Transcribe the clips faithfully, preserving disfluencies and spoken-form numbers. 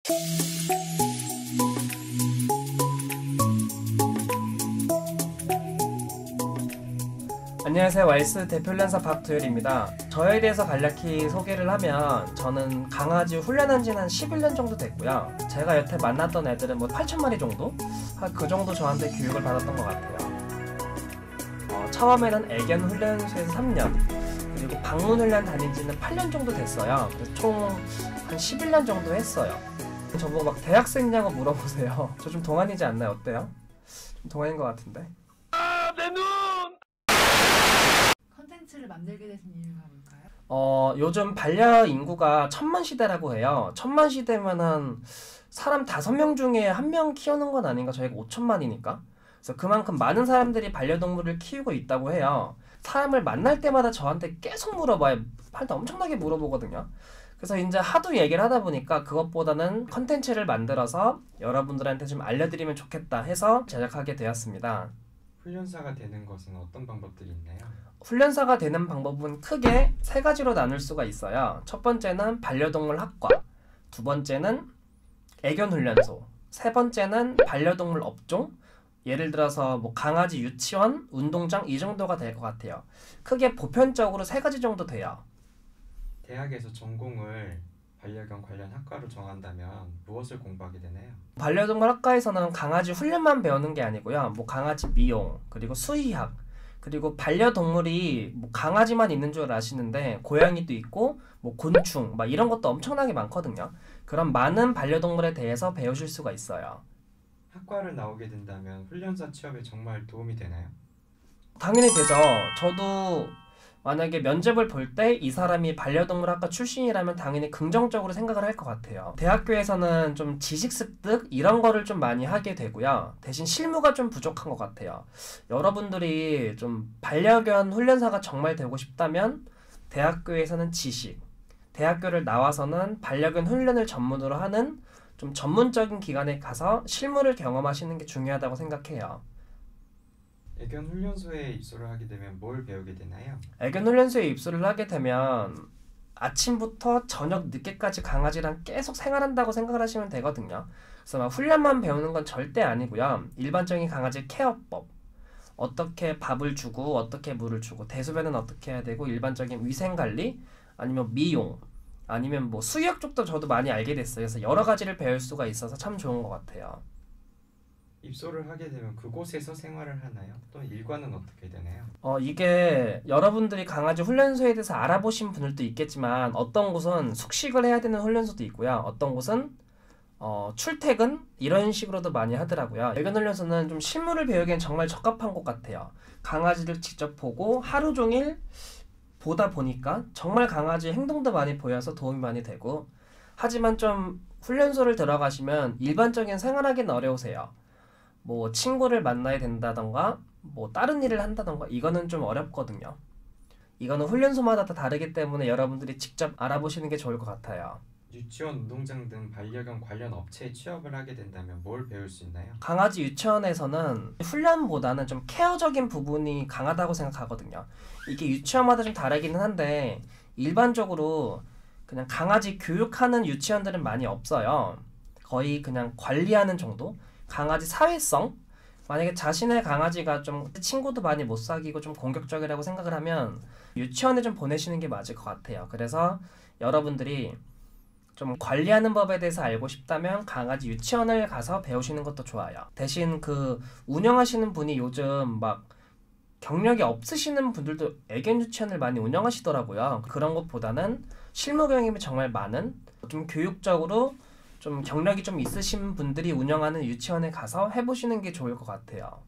안녕하세요. 와이스 대표 훈련사 박두열입니다. 저에 대해서 간략히 소개를 하면 저는 강아지 훈련한 지는 한 십일 년 정도 됐고요. 제가 여태 만났던 애들은 뭐 팔천 마리 정도? 한 그 정도 저한테 교육을 받았던 것 같아요. 어, 처음에는 애견 훈련소에서 삼 년, 그리고 방문 훈련 다닌 지는 팔 년 정도 됐어요. 그래서 총 한 십일 년 정도 했어요. 저보고 막 대학생이냐고 물어보세요. 저 좀 동안이지 않나요? 어때요? 좀 동안인 것 같은데? 아, 내 눈! 컨텐츠를 만들게 되신 이유가 뭘까요? 어, 요즘 반려 인구가 천만 시대라고 해요. 천만 시대면은 사람 다섯 명 중에 한 명 키우는 건 아닌가? 저희가 오천만이니까. 그래서 그만큼 많은 사람들이 반려동물을 키우고 있다고 해요. 사람을 만날 때마다 저한테 계속 물어봐요. 팔도 엄청나게 물어보거든요. 그래서 이제 하도 얘기를 하다 보니까 그것보다는 컨텐츠를 만들어서 여러분들한테 좀 알려드리면 좋겠다 해서 제작하게 되었습니다. 훈련사가 되는 것은 어떤 방법들이 있나요? 훈련사가 되는 방법은 크게 세 가지로 나눌 수가 있어요. 첫 번째는 반려동물 학과, 두 번째는 애견 훈련소, 세 번째는 반려동물 업종, 예를 들어서 뭐 강아지 유치원, 운동장 이 정도가 될 것 같아요. 크게 보편적으로 세 가지 정도 돼요. 대학에서 전공을 반려견 관련 학과로 정한다면 무엇을 공부하게 되나요? 반려동물 학과에서는 강아지 훈련만 배우는 게 아니고요. 뭐 강아지 미용, 그리고 수의학, 그리고 반려동물이 뭐 강아지만 있는 줄 아시는데 고양이도 있고 뭐 곤충 막 이런 것도 엄청나게 많거든요. 그런 많은 반려동물에 대해서 배우실 수가 있어요. 학과를 나오게 된다면 훈련사 취업에 정말 도움이 되나요? 당연히 되죠. 저도 만약에 면접을 볼 때 이 사람이 반려동물 학과 출신이라면 당연히 긍정적으로 생각을 할 것 같아요. 대학교에서는 좀 지식 습득 이런 거를 좀 많이 하게 되고요. 대신 실무가 좀 부족한 것 같아요. 여러분들이 좀 반려견 훈련사가 정말 되고 싶다면 대학교에서는 지식, 대학교를 나와서는 반려견 훈련을 전문으로 하는 좀 전문적인 기관에 가서 실무를 경험하시는 게 중요하다고 생각해요. 애견 훈련소에 입소를 하게 되면 뭘 배우게 되나요? 애견 훈련소에 입소를 하게 되면 아침부터 저녁 늦게까지 강아지랑 계속 생활한다고 생각을 하시면 되거든요. 그래서 막 훈련만 배우는 건 절대 아니고요. 일반적인 강아지 케어법, 어떻게 밥을 주고 어떻게 물을 주고 대소변은 어떻게 해야 되고 일반적인 위생관리, 아니면 미용, 아니면 뭐 수의학 쪽도 저도 많이 알게 됐어요. 그래서 여러 가지를 배울 수가 있어서 참 좋은 것 같아요. 입소를 하게 되면 그곳에서 생활을 하나요? 또 일과는 어떻게 되나요? 어, 이게 여러분들이 강아지 훈련소에 대해서 알아보신 분들도 있겠지만 어떤 곳은 숙식을 해야 되는 훈련소도 있고요. 어떤 곳은 어, 출퇴근 이런 식으로도 많이 하더라고요. 애견 훈련소는 좀 실무를 배우기엔 정말 적합한 것 같아요. 강아지를 직접 보고 하루 종일 보다 보니까 정말 강아지 행동도 많이 보여서 도움이 많이 되고, 하지만 좀 훈련소를 들어가시면 일반적인 생활하기는 어려우세요. 뭐 친구를 만나야 된다던가 뭐 다른 일을 한다던가 이거는 좀 어렵거든요. 이거는 훈련소마다 다 다르기 때문에 여러분들이 직접 알아보시는 게 좋을 것 같아요. 유치원, 운동장 등 반려견 관련 업체에 취업을 하게 된다면 뭘 배울 수 있나요? 강아지 유치원에서는 훈련보다는 좀 케어적인 부분이 강하다고 생각하거든요. 이게 유치원마다 좀 다르기는 한데 일반적으로 그냥 강아지 교육하는 유치원들은 많이 없어요. 거의 그냥 관리하는 정도? 강아지 사회성? 만약에 자신의 강아지가 좀 친구도 많이 못 사귀고 좀 공격적이라고 생각을 하면 유치원에 좀 보내시는 게 맞을 것 같아요. 그래서 여러분들이 좀 관리하는 법에 대해서 알고 싶다면 강아지 유치원을 가서 배우시는 것도 좋아요. 대신 그 운영하시는 분이 요즘 막 경력이 없으시는 분들도 애견 유치원을 많이 운영하시더라고요. 그런 것보다는 실무 경험이 정말 많은, 좀 교육적으로 좀 경력이 좀 있으신 분들이 운영하는 유치원에 가서 해보시는 게 좋을 것 같아요.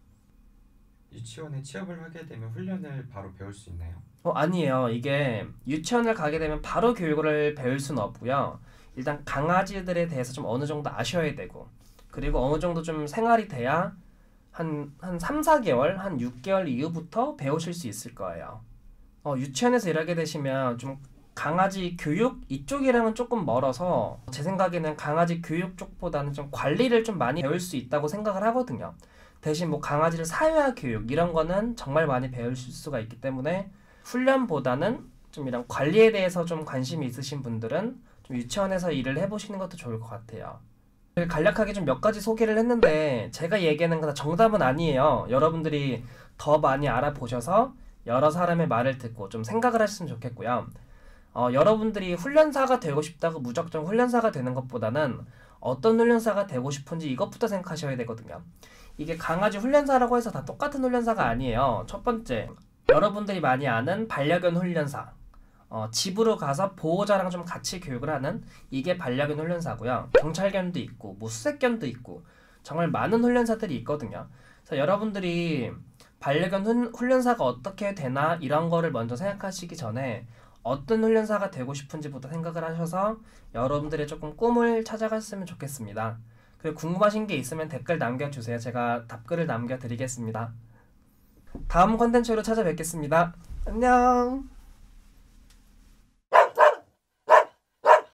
유치원에 취업을 하게 되면 훈련을 바로 배울 수 있나요? 어, 아니에요. 이게 유치원을 가게 되면 바로 교육을 배울 수는 없고요. 일단 강아지들에 대해서 좀 어느 정도 아셔야 되고, 그리고 어느 정도 좀 생활이 돼야 한, 한 삼, 사 개월, 한 육 개월 이후부터 배우실 수 있을 거예요. 어, 유치원에서 일하게 되시면 좀 강아지 교육 이쪽이랑은 조금 멀어서 제 생각에는 강아지 교육 쪽보다는 좀 관리를 좀 많이 배울 수 있다고 생각을 하거든요. 대신 뭐 강아지를 사회화 교육 이런 거는 정말 많이 배울 수가 있기 때문에 훈련보다는 좀 이런 관리에 대해서 좀 관심이 있으신 분들은 좀 유치원에서 일을 해보시는 것도 좋을 것 같아요. 간략하게 좀 몇 가지 소개를 했는데 제가 얘기하는 건 다 정답은 아니에요. 여러분들이 더 많이 알아보셔서 여러 사람의 말을 듣고 좀 생각을 하셨으면 좋겠고요. 어, 여러분들이 훈련사가 되고 싶다고 무작정 훈련사가 되는 것보다는 어떤 훈련사가 되고 싶은지 이것부터 생각하셔야 되거든요. 이게 강아지 훈련사라고 해서 다 똑같은 훈련사가 아니에요. 첫 번째, 여러분들이 많이 아는 반려견 훈련사. 어, 집으로 가서 보호자랑 좀 같이 교육을 하는 이게 반려견 훈련사고요. 경찰견도 있고 뭐 수색견도 있고 정말 많은 훈련사들이 있거든요. 그래서 여러분들이 반려견 훈, 훈련사가 어떻게 되나 이런 거를 먼저 생각하시기 전에 어떤 훈련사가 되고 싶은지부터 생각을 하셔서 여러분들의 조금 꿈을 찾아갔으면 좋겠습니다. 그리고 궁금하신 게 있으면 댓글 남겨주세요. 제가 답글을 남겨드리겠습니다. 다음 컨텐츠로 찾아뵙겠습니다. 안녕.